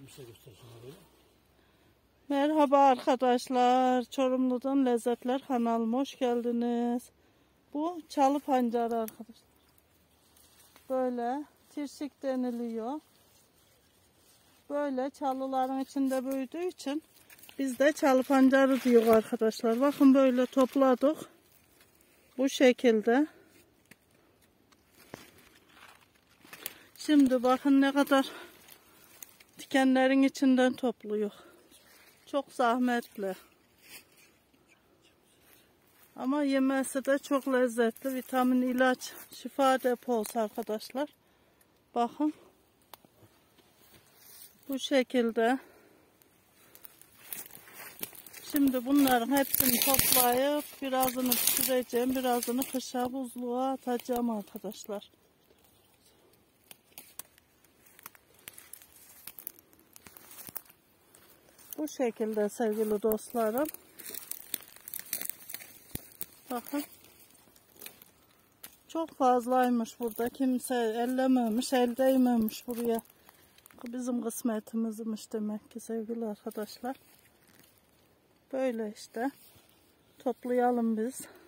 Merhaba arkadaşlar. Çorumlu'dan Lezzetler kanalıma hoş geldiniz. Bu çalı pancarı arkadaşlar. Böyle tirşik deniliyor. Böyle çalıların içinde büyüdüğü için biz de çalı pancarı diyor arkadaşlar. Bakın böyle topladık. Bu şekilde. Şimdi bakın ne kadar dikenlerin içinden topluyor. Çok zahmetli. Ama yemesi de çok lezzetli. Vitamin, ilaç, şifa deposu arkadaşlar. Bakın. Bu şekilde. Şimdi bunların hepsini toplayıp birazını pişireceğim. Birazını kışa buzluğa atacağım arkadaşlar. Bu şekilde sevgili dostlarım. Bakın. Çok fazlaymış burada. Kimse ellememiş, el değmemiş buraya. Bizim kısmetimizmiş demek ki sevgili arkadaşlar. Böyle işte. Toplayalım biz.